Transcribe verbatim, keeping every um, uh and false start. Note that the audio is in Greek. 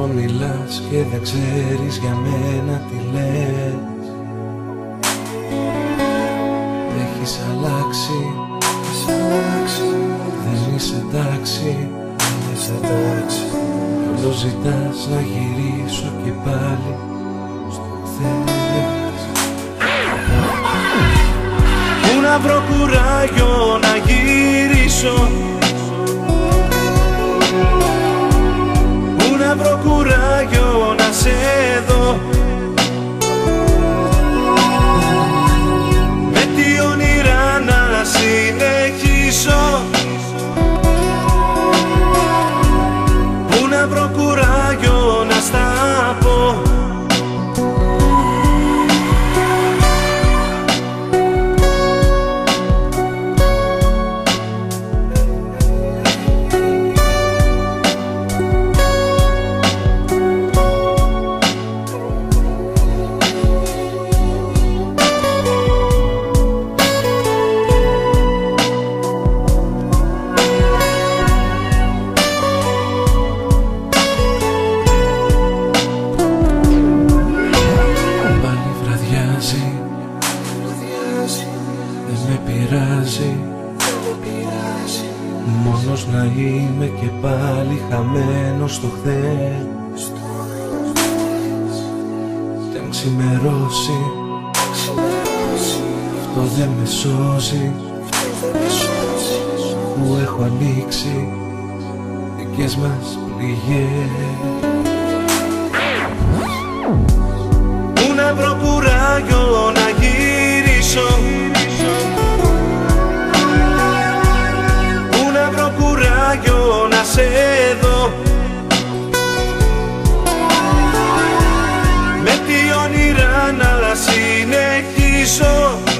Μόνο μιλάς και δεν ξέρεις για μένα τι λες. Έχεις αλλάξει, δεν είσαι εντάξει. Όλο ζητάς να γυρίσω και πάλι στο χθες. Πού να βρω κουράγιο να γυρίσω, πού να βρω κουράγιο να σε δω, με τι όνειρα να συνεχίσω. Πού να βρω κουράγιο να στα πω. Δεν με πειράζει, μόνος να είμαι και πάλι χαμένος στο χθες. Κι αν ξημερώσει, αυτό δεν με σώζει, που έχω ανοίξει δικές μας πληγές. Πού να βρω κουράγιο να γυρίσω, πού να βρω κουράγιο να σε δω, με τι όνειρα να συνεχίσω.